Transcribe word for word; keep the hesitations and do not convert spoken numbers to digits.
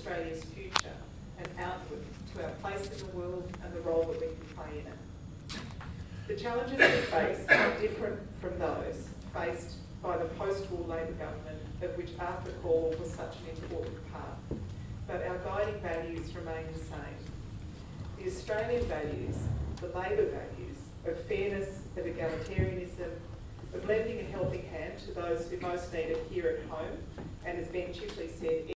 Australia's future and outlook to our place in the world and the role that we can play in it. The challenges we face are different from those faced by the post-war Labor government, of which Arthur Calwell was such an important part. But our guiding values remain the same. The Australian values, the Labor values, of fairness, of egalitarianism, of lending a helping hand to those who most need it here at home, and as Ben Chipley said,